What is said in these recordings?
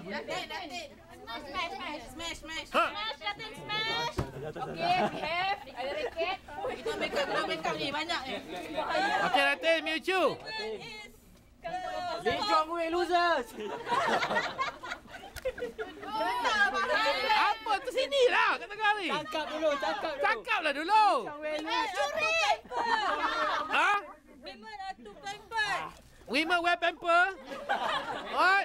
Smash. Smash, Datin, smash. Okay, behave. Ada raket. Kita make up ni banyak ni. Okay, Datin, Mewtwo. Lee Jong Wei losers. Apa tu sini lah kat tengah ni. Cakap dulu. Cakaplah dulu. Ha? Women are too pampered. Women wear pamper? What?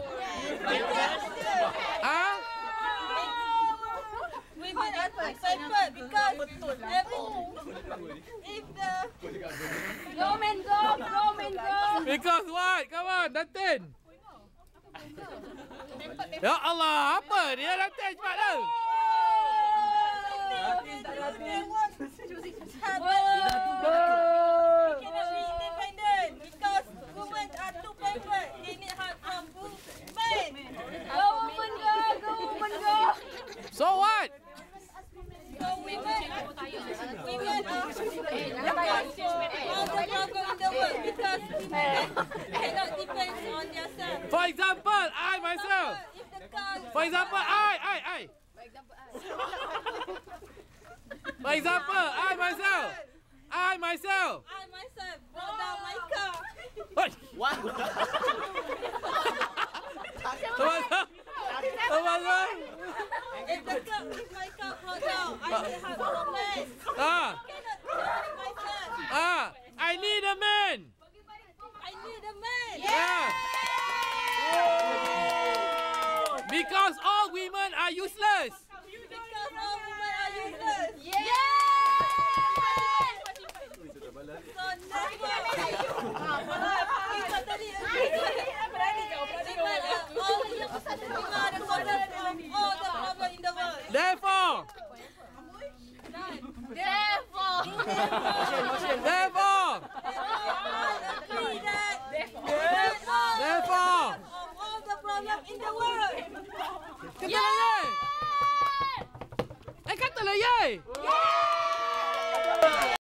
Ha? Women are too pampered because if the Go, man, go. Because what? Come on, Datin. Ya Allah, apa dia Datin cepat dah. cannot be independent because women are too pampered. They need help from men. Go, woman, go. So So what? women are all the problem in the world because women cannot depend on themselves. For example, I myself. If the car For example, I. For example, I myself. brought down my car. What? What? If my car brought down, I need help from men. Ah, Cannot do it myself. I need a man. I need a man. Yeah. Because all women are useless. Because all women are useless. So Therefore, all the problem in the world. katalah ye. Katalah ye.